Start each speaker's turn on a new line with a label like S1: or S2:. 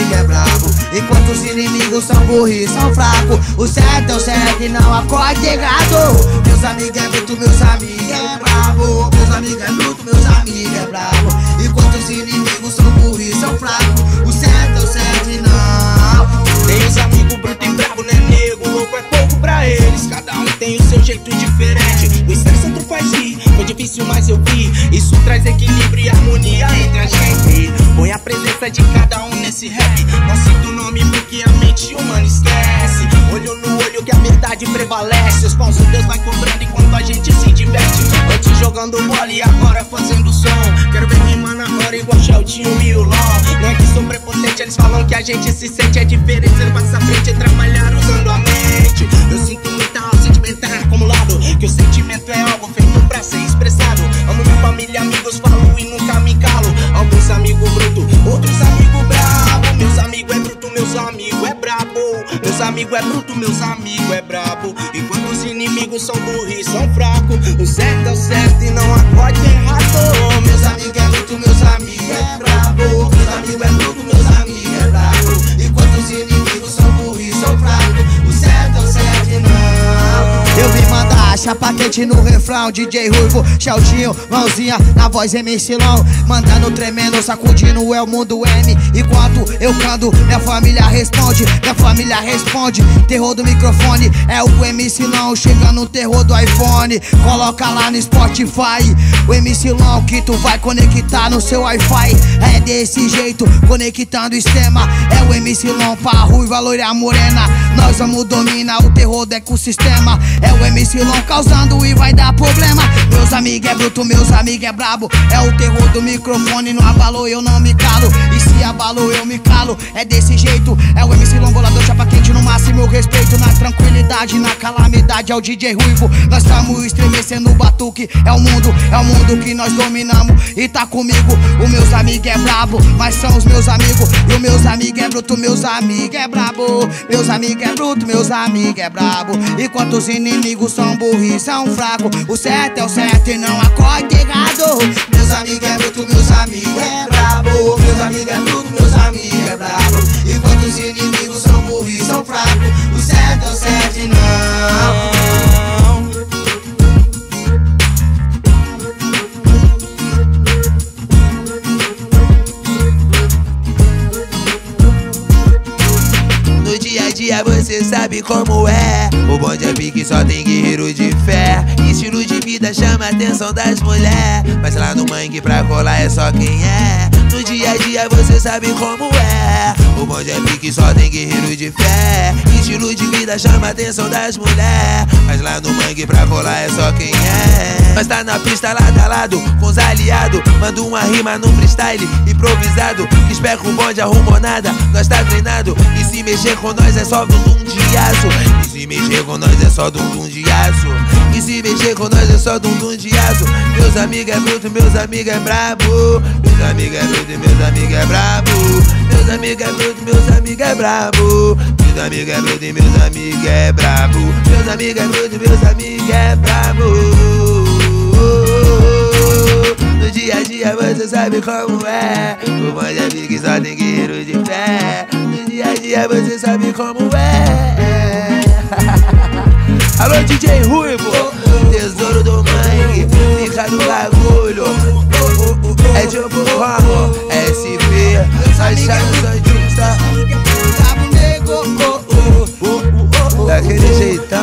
S1: amigos é brabo, enquanto os inimigos são burros, são fracos. O certo é o certo e não acorde errado. Meus amigos é bruto, meus amigos é brabo. Meus amigos é bruto, meus amigos é brabo, enquanto os inimigos são burros, são fracos. O certo é o certo e não.
S2: Tem os amigos bruto e brabo, né nego? Louco é pouco pra eles, cada um tem o seu jeito diferente. O estresse tu faz rir, foi difícil mas eu vi. Isso traz equilíbrio e harmonia entre a gente. Põe a presença de cada um nesse rap. Não cito o nome porque a mente humana esquece. Olho no olho que a verdade prevalece. Os paus Deus vai cobrando enquanto a gente se diverte. Antes jogando bola e agora fazendo som. Quero ver rimar na hora igual Sheldinho e o Lon. Não é que sou prepotente, eles falam que a gente se sente. É diferente ser passa frente e trabalhar usando a mente. Eu sinto muita sentimental acumulado, que o sentimento é algo feito pra ser expressado. Amo minha família, amigos, falo e nunca me calo. Alguns amigos bruto, outros amigos brabo. Meus amigos é bruto, meus amigos é brabo. Meus amigos é bruto, meus amigos é brabo, enquanto os inimigos são burros, são fracos. O certo é o certo e não acorde errado.
S1: Meus amigos é bruto, meus amigos é brabo. Meus amigos é bruto, meus amigos é brabo, enquanto os inimigos são burros, são fracos. O certo é o certo e não. Eu vim mandar chapa quente no refrão, DJ Ruivo, Sheldinho, mãozinha na voz MC Long, mandando tremendo, sacudindo é o mundo M. Enquanto eu canto, minha família responde, minha família responde. Terror do microfone é o MC Long, chega no terror do iPhone. Coloca lá no Spotify o MC Long que tu vai conectar no seu Wi-Fi. É desse jeito, conectando o sistema. É o MC Long pra ruiva, loira, morena. Nós vamos dominar o terror do ecossistema. É o MC Long causando e vai dar problema. Meus amigos é bruto, meus amigos é brabo. É o terror do microfone, não abalou, eu não me calo. E se abalou, eu me calo. É desse jeito, é o MC Long bolador, chapa quente no máximo respeito. Na tranquilidade, na calamidade, é o DJ Ruivo. Nós estamos estremecendo o batuque. É o mundo que nós dominamos e tá comigo. Os meus amigos é brabo, mas são os meus amigos. E os meus amigos é bruto, meus amigos é brabo. Meus amigos é bruto, meus amigos é brabo, enquanto os inimigos são burros, são fracos. O certo é o certo e não acorde errado. Meus amigos é bruto, meus amigos é brabo. Meus amigos é bruto, meus amigos é brabo, enquanto os inimigos são burros, são fracos. O certo é o certo e não. Você sabe como é, o bonde é pique, só tem guerreiro de fé. Estilo de vida chama a atenção das mulheres, mas lá no mangue pra colar é só quem é. No dia a dia você sabe como é, o bonde é pique, só tem guerreiro de fé. Estilo de vida chama a atenção das mulheres, mas lá no mangue pra colar é só quem é. Nós tá na pista lado a lado com os aliados, manda uma rima num freestyle improvisado. Espera o bonde arrumou nada, nós tá treinado. E se mexer com nós é só dum de aço. E se mexer com nós é só dum de aço. E se mexer com nós é só dum de aço. Meus amigos é bruto, meus amigos é brabo. Meus amigos é bruto, meus amigos é brabo. Meus amigos é bruto, meus amigos é brabo. Meus amigos é bruto e meus amigos é brabo. Meus amigos é bruto, meus amigos é brabo. No dia a dia você sabe como é, o bonde é pique, só tem guerreiro de fé. No dia a dia você sabe como é. Alô DJ Ruivo, tesouro do mangue, fica no bagulho. É tipo como SP, achando só justa. Daquele jeito.